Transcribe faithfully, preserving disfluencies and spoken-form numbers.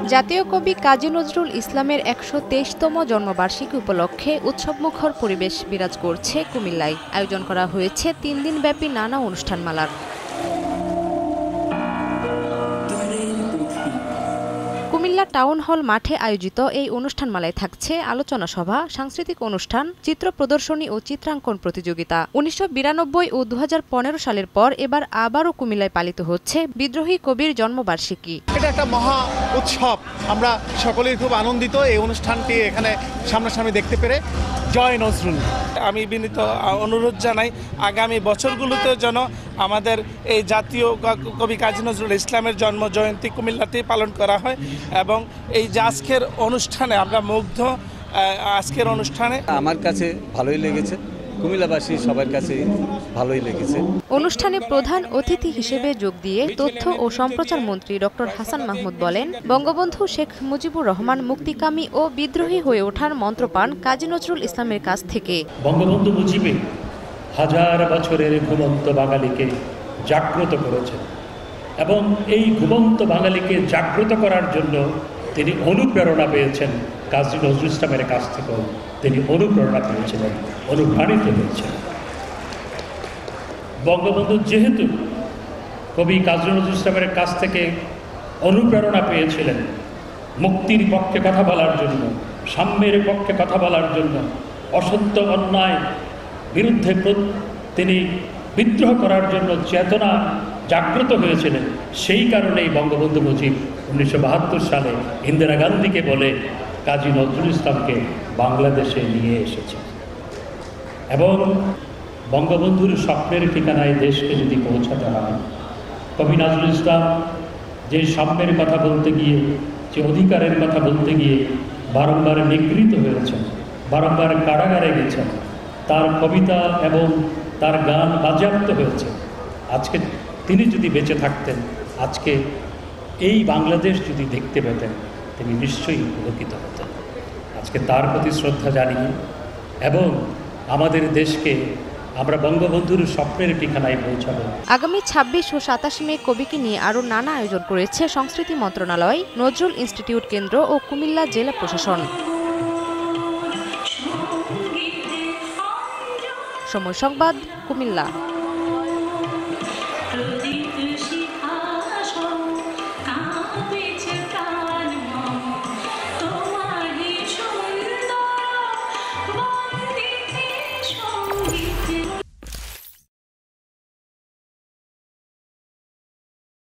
জাতীয় কবি কাজী নজরুল ইসলামের একশো তেইশতম জন্মবার্ষিকী উপলক্ষে উৎসবমুখর পরিবেশ বিরাজ করছে কুমিল্লায়। আয়োজন করা হয়েছে তিন দিনব্যাপী নানা অনুষ্ঠানমালার। কুমিল্লা টাউন হল মাঠে আয়োজিত এই অনুষ্ঠানমালায় থাকছে আলোচনা সভা, সাংস্কৃতিক অনুষ্ঠান, চিত্র প্রদর্শনী ও চিত্রাঙ্কন প্রতিযোগিতা। উনিশশো বিরানব্বই ও দু হাজার পনেরো সালের পর এবার আবারও কুমিল্লায় পালিত হচ্ছে বিদ্রোহী কবির জন্মবার্ষিকী। এটা একটা মহা উৎসব, আমরা সকলেই খুব আনন্দিত এই অনুষ্ঠানটি এখানে সামনাসামনি দেখতে পেরে। জয় নজরুল। আমি বিনীত অনুরোধ জানাই আগামী বছরগুলোতেও যেন আমাদের এই জাতীয় কবি কাজী নজরুল ইসলামের জন্ম জয়ন্তী কুমিল্লাতেই পালন করা হয় এবং এই যে আজকের অনুষ্ঠানে আমরা মুগ্ধ। আজকের অনুষ্ঠানে আমার কাছে ভালোই লেগেছে, কুমিল্লাবাসী সবার কাছে ভালোই লেগেছে। অনুষ্ঠানে প্রধান অতিথি হিসেবে যোগ দিয়ে তথ্য ও সম্প্রচার মন্ত্রী ডক্টর হাসান মাহমুদ বলেন, বঙ্গবন্ধু শেখ মুজিবুর রহমান মুক্তিকামী ও বিদ্রোহী হয়ে ওঠার মন্ত্র পান কাজী নজরুল ইসলামের কাছ থেকে। বঙ্গবন্ধু মুজিবে হাজার বছরের ঘুমন্ত বাঙালিকে জাগ্রত করেছেন এবং এই ঘুমন্ত বাঙালিকে জাগ্রত করার জন্য তিনি অনুপ্রেরণা পেয়েছেন কাজী নজরুল ইসলামের কাছ থেকেও তিনি অনুপ্রেরণা পেয়েছিলেন, অনুপ্রাণিত হয়েছেন। বঙ্গবন্ধু যেহেতু কবি কাজী নজরুল ইসলামের কাছ থেকে অনুপ্রেরণা পেয়েছিলেন মুক্তির পক্ষে কথা বলার জন্য, সাম্যের পক্ষে কথা বলার জন্য, অসত্য অন্যায় বিরুদ্ধে তিনি বিদ্রোহ করার জন্য চেতনা জাগ্রত হয়েছিলেন। সেই কারণেই বঙ্গবন্ধু মুজিব উনিশশো বাহাত্তর সালে ইন্দিরা গান্ধীকে বলে কাজী নজরুল ইসলামকে বাংলাদেশে নিয়ে এসেছে এবং বঙ্গবন্ধুর স্বপ্নের ঠিকানায় দেশকে যদি পৌঁছাতে হয়, কবি নজরুল ইসলাম যে সাম্যের কথা বলতে গিয়ে, যে অধিকারের কথা বলতে গিয়ে বারংবার নিগৃহীত হয়েছেন, বারংবার কারাগারে গেছেন, তার কবিতা এবং তার গান বাজেয়াপ্ত হয়েছে। আজকে তিনি যদি বেঁচে থাকতেন, আজকে এই বাংলাদেশ যদি দেখতে পেতেন, তিনি নিশ্চয়ই পুলকিত হতেন। আজকে তার প্রতি শ্রদ্ধা জানিয়ে এবং আমাদের দেশকে আমরা বঙ্গবন্ধুর স্বপ্নের ঠিকানায় পৌঁছাবো। আগামী ছাব্বিশ ও সাতাশ মে কবিকে নিয়ে আরও নানা আয়োজন করেছে সংস্কৃতি মন্ত্রণালয়, নজরুল ইনস্টিটিউট কেন্দ্র ও কুমিল্লা জেলা প্রশাসন। সময় সংবাদ, কুমিল্লা।